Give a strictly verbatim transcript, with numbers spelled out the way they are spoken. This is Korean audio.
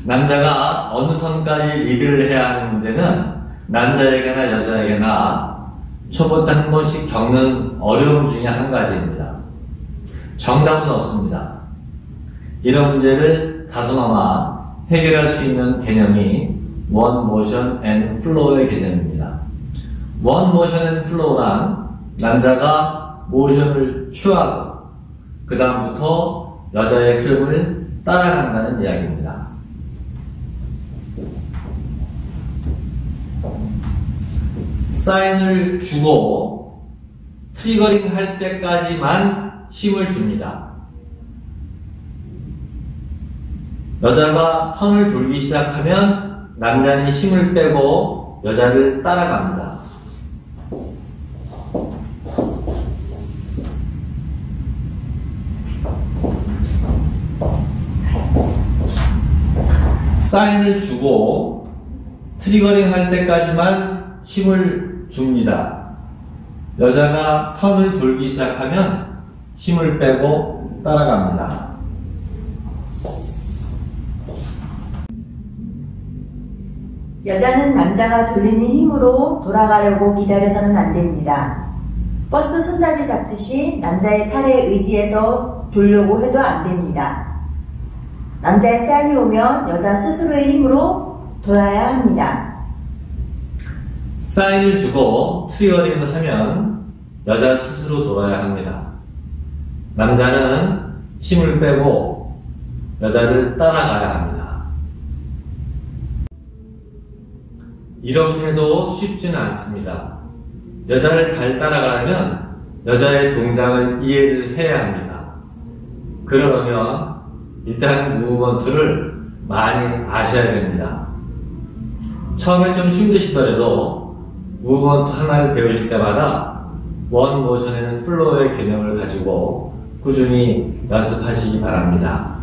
남자가 어느 선까지 리드를 해야 하는 문제는 남자에게나 여자에게나 초보 때 한 번씩 겪는 어려움 중에 한 가지입니다. 정답은 없습니다. 이런 문제를 다소나마 해결할 수 있는 개념이 One Motion and Flow의 개념입니다. One Motion and Flow란 남자가 모션을 취하고 그 다음부터 여자의 흐름을 따라간다는 이야기입니다. 사인을 주고 트리거링 할 때까지만 힘을 줍니다. 여자가 턴을 돌기 시작하면 남자는 힘을 빼고 여자를 따라갑니다. 사인을 주고 트리거링 할 때까지만 힘을 줍니다. 여자가 턴을 돌기 시작하면 힘을 빼고 따라갑니다. 여자는 남자가 돌리는 힘으로 돌아가려고 기다려서는 안 됩니다. 버스 손잡이 잡듯이 남자의 팔에 의지해서 돌려고 해도 안 됩니다. 남자의 사인이 오면 여자 스스로의 힘으로 돌아야 합니다. 사인을 주고 트리거링을 하면 여자 스스로 돌아야 합니다. 남자는 힘을 빼고 여자를 따라가야 합니다. 이렇게 해도 쉽지는 않습니다. 여자를 잘 따라가려면 여자의 동작을 이해를 해야 합니다. 그러려면 일단 무브먼트를 많이 아셔야 됩니다. 처음에 좀 힘드시더라도 무브먼트 하나를 배우실 때마다 원 모션에는 플로우의 개념을 가지고 꾸준히 연습하시기 바랍니다.